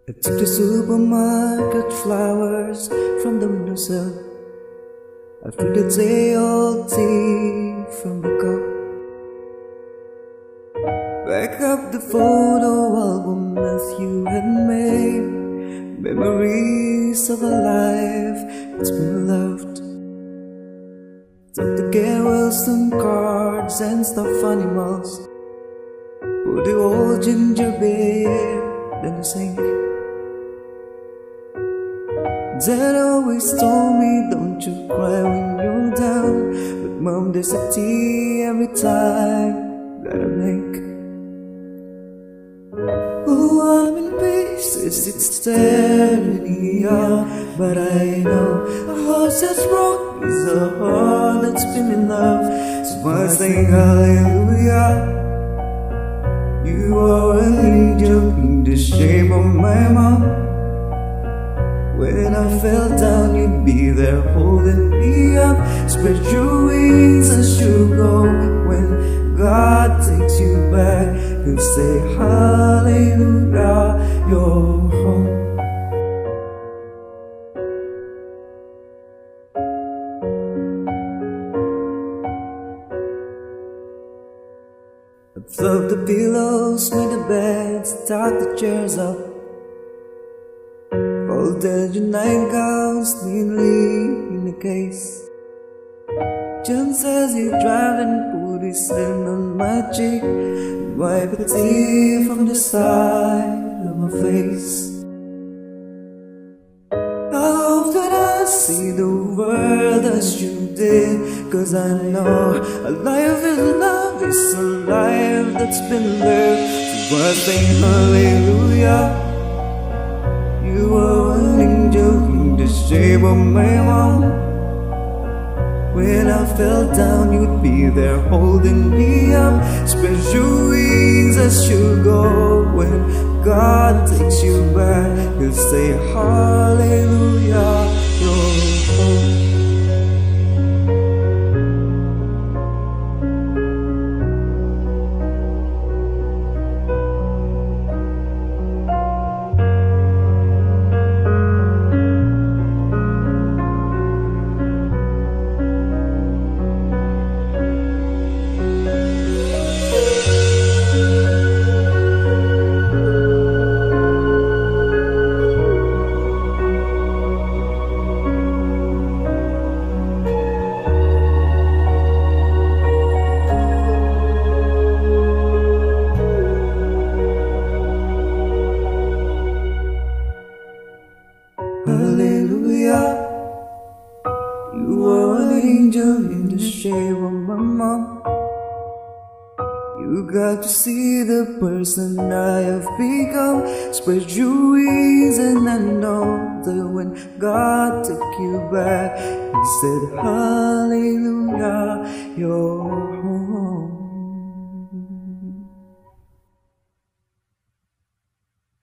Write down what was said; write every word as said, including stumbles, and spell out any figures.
I took the supermarket flowers from the windowsill. I threw the day-old tea from the cup. Back up the photo album that you had made, memories of a life that's been loved. Took the carols and cards and stuffed animals, put the old ginger beer in the sink. Dad always told me, don't you cry when you're down, but Mom, there's a tea every time that I make. Oh, I'm in pieces, it's tearing me up, but I know a heart that's broke is a heart that's been in love. So I sing hallelujah. You are an angel in the shape of my mom. When I fell down, you'd be there holding me up. Spread your wings as you go. When God takes you back, you'll say hallelujah, you're home. I fluffed the pillows, made the beds, tucked the chairs up, folded your nightgowns neatly in a case. John says he's driving, put his hand on my cheek, wipe a tear from the side of my face. I hope that I see the world as you did, 'cause I know a life is love is a life that's been lived. So I sing hallelujah. You are an angel in the shape of my mom. When I fell down, you'd be there holding me up. Spread your wings as you go. When God takes you back, you'll say hallelujah, you're home. Hallelujah, you are an angel in the shape of my mom. You got to see the person I have become. Spread your wings and I know that when God took you back, He said hallelujah, you're home.